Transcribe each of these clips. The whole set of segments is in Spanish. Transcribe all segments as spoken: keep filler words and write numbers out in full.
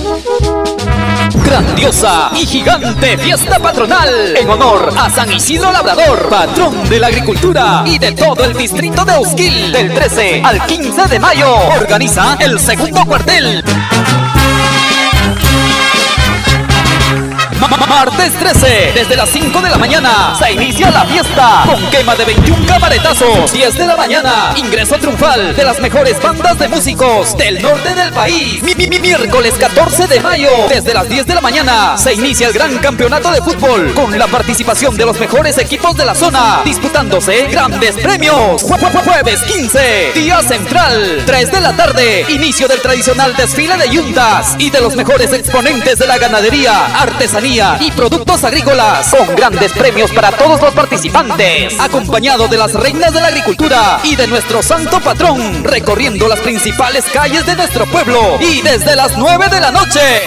Grandiosa y gigante fiesta patronal en honor a San Isidro Labrador, patrón de la agricultura y de todo el distrito de Eusquil. Del trece al quince de mayo organiza el segundo cuartel. Martes trece, desde las cinco de la mañana, se inicia la fiesta con quema de veintiún camaretazos. diez de la mañana, ingreso triunfal de las mejores bandas de músicos del norte del país. Mi, mi, mi, miércoles catorce de mayo, desde las diez de la mañana, se inicia el gran campeonato de fútbol con la participación de los mejores equipos de la zona, disputándose grandes premios. Jue jue jueves quince, día central, tres de la tarde, inicio del tradicional desfile de yuntas y de los mejores exponentes de la ganadería, artesanía y productos agrícolas, con grandes premios para todos los participantes, acompañado de las reinas de la agricultura y de nuestro santo patrón, recorriendo las principales calles de nuestro pueblo y desde las nueve de la noche.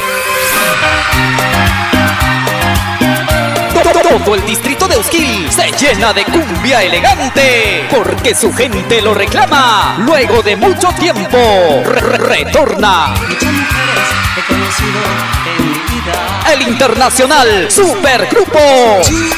Todo el distrito de Eusquil se llena de cumbia elegante, porque su gente lo reclama. Luego de mucho tiempo, re -re retorna el internacional Supergrupo.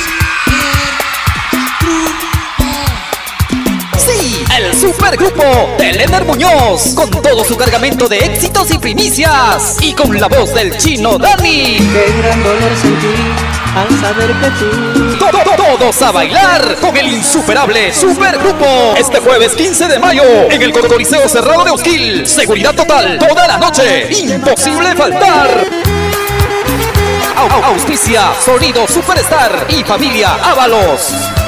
Sí, el Supergrupo de Leonard Muñoz, con todo su cargamento de éxitos y primicias, y con la voz del Chino Dani. Qué gran dolor sentí al saber que tú. Todo, todos a bailar con el insuperable Supergrupo. Este jueves quince de mayo en el Coliseo Cerrado de Eusquil. Seguridad total toda la noche. Imposible faltar. Auspicia Sonido Superstar y Familia Ábalos.